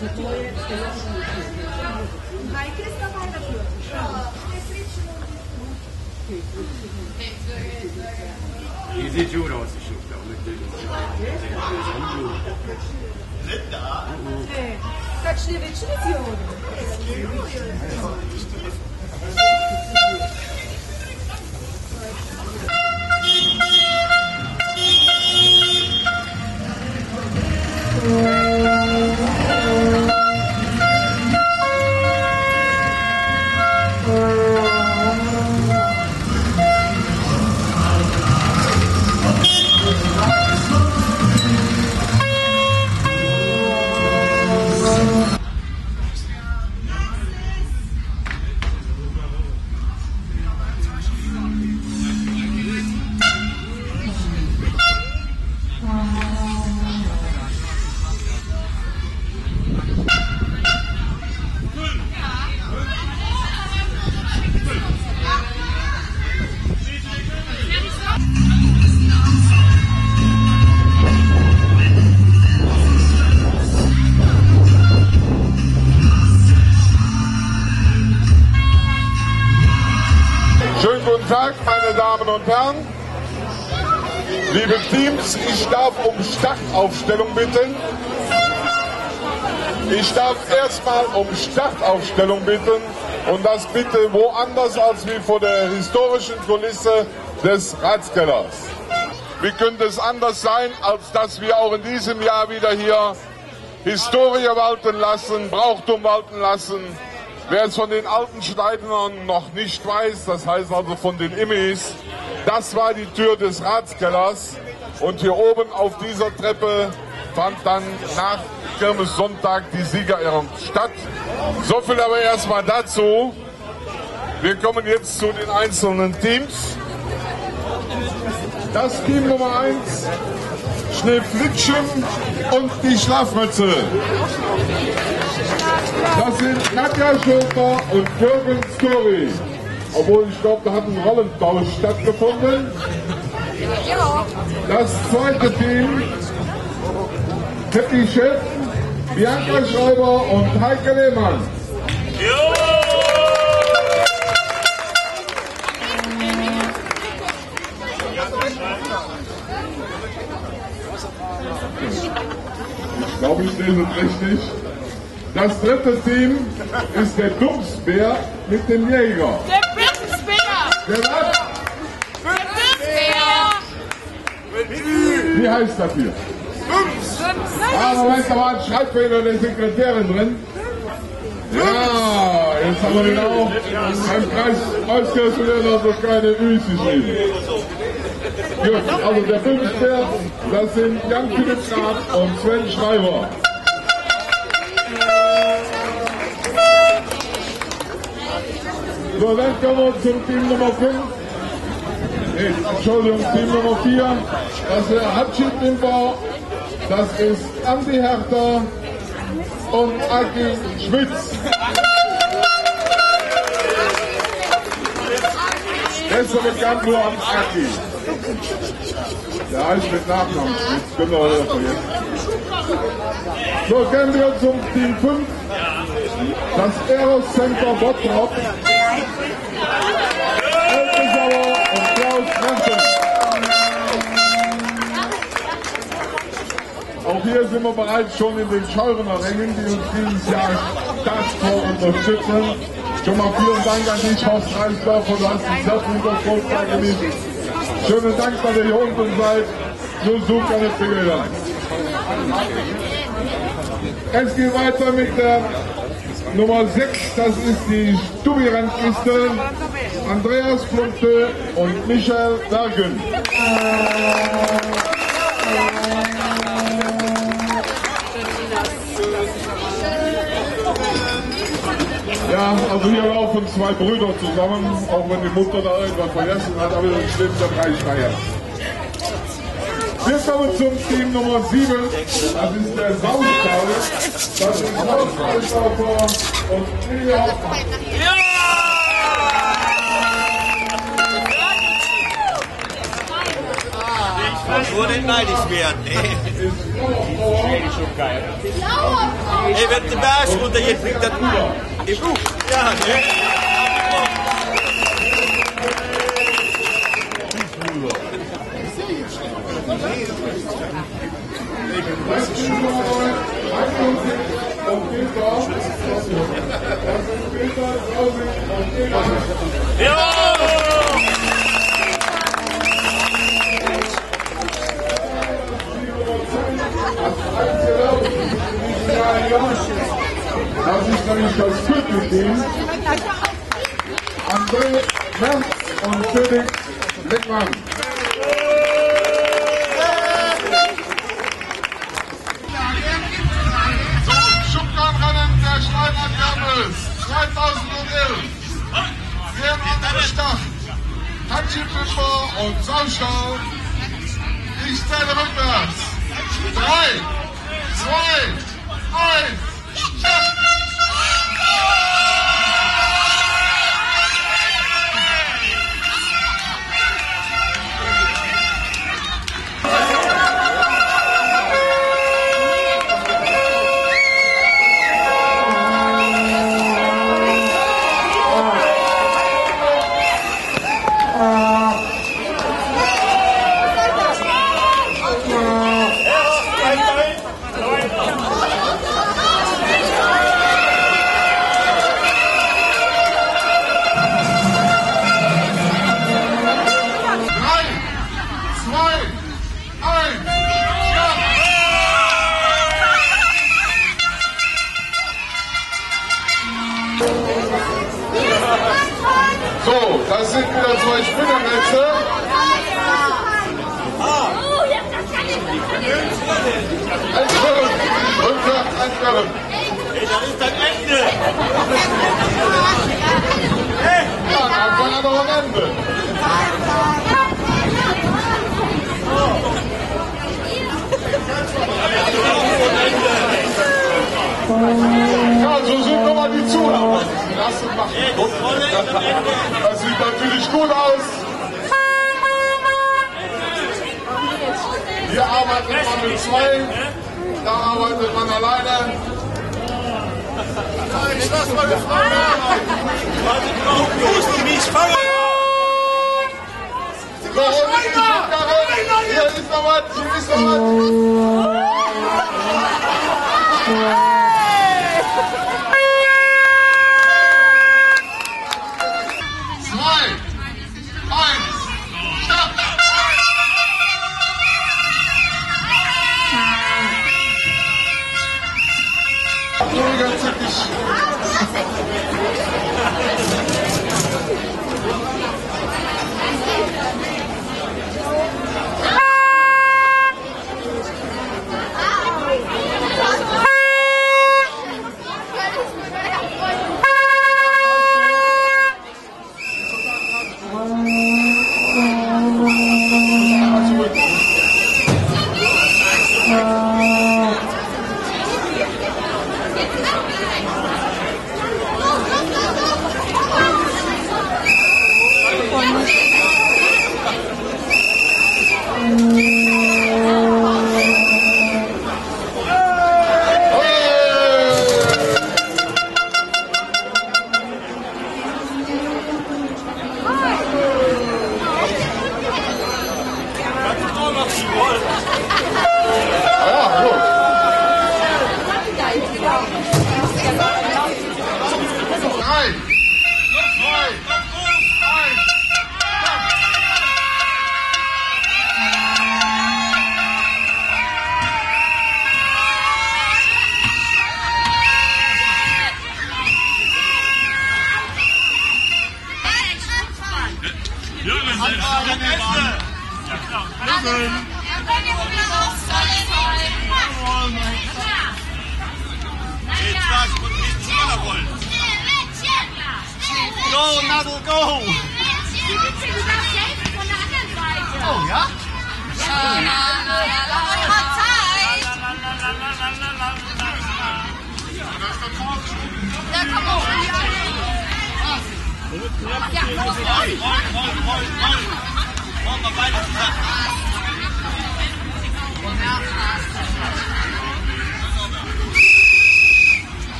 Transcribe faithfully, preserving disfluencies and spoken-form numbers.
Heike ist dabei dafür. Die sieht gut aus, die Schnuppe. Linda? Tak śliwiczy zjody. Schönen guten Tag, meine Damen und Herren. Liebe Teams, ich darf um Startaufstellung bitten. Ich darf erstmal um Startaufstellung bitten und das bitte woanders als wie vor der historischen Kulisse des Ratskellers. Wie könnte es anders sein, als dass wir auch in diesem Jahr wieder hier Historie walten lassen, Brauchtum walten lassen. Wer es von den alten Schneidern noch nicht weiß, das heißt also von den Immis, das war die Tür des Ratskellers und hier oben auf dieser Treppe fand dann nach Kirmessonntag die Siegerehrung statt. So viel aber erstmal dazu. Wir kommen jetzt zu den einzelnen Teams. Das Team Nummer eins, Schneeflitschen und die Schlafmütze. Das sind Nadja Schulter und Jürgen Story. Obwohl ich glaube, da hat ein Rollentausch stattgefunden. Das zweite Team, Happy Chef, Bianca Schreiber und Heike Lehmann. Ich glaube, ich lese es richtig. Das dritte Team ist der Dumpsbär mit dem Jäger. Der Dumpsbär! Der was? Dumpsbär! Wie heißt das hier? Ah, Moment, da war ein Schreibfehler der Sekretärin drin. Ja, jetzt haben wir den auch beim Kreis Auskirchen also keine Üs geschrieben. Gut, also der Dumpsbär, das sind Jan-Philipp Graf und Sven Schreiber. So, dann kommen wir zum Team Nummer fünf. Nee, Entschuldigung, Team Nummer vier. Das ist der Hatschit-Imper. Das ist Andi Herter und Aki Schmitz. Besser bekannt nur am Aki. Der heißt mit Nachnamen Schmitz, genau das jetzt. So, gehen wir zum Team fünf. Das Eros Center Bottrop. Elke Sauer und Klaus Rensen. Auch hier sind wir bereits schon in den Scheurener Rängen, die uns dieses Jahr stark unterstützen. Schon mal vielen Dank an dich, Horst Reisdorf, und du hast einen sehr guten Vortrag genießt. Schönen Dank, dass ihr hier unten seid. Nur so kann es begehen. Es geht weiter mit der Nummer sechs, das ist die Stubirandkiste, Andreas Plumpe und Michael Bergen. Ja, also hier laufen zwei Brüder zusammen, auch wenn die Mutter da irgendwas vergessen hat, aber das stimmt, der drei Schreier. Wir kommen zum Team Nummer sieben, das ist der Saustall, das ist Hausmeister und Ilja. Nur nicht neidisch werden. Ey, wenn der Berg runtergeht, fliegt das im Buch. Ja, ne? Ja! Das ist nämlich das vierte Team. André Merz und Felix Beckmann. Zum Schubkarrenrennen der Steiner Kermes zweitausendelf. Wir haben am Start Taxi Pfeffer und Saustall. Ich zähle rückwärts. Drei, zwei, eins. So, das sind wieder zwei Spinnernetze. Einstellen! Rückwärts einstellen! Ey, das ist das Ende! Ja, dann war ja noch ein Ende. Ja, so sind nochmal die Zuhörer. Lass uns machen. Das sieht natürlich gut aus. Hier arbeitet man mit zwei, da arbeitet man alleine. Ich lass mal die Frau du mich fangen! So, und die Schubkarre. Hier ist noch was, hier ist noch was. Zwei, eins, stopp! Die ganze Geschichte. Go, Nadel, go! Oh, ja? Ja, komm auf! Ja, los! Roll, roll, roll, roll! Roll mal weiter!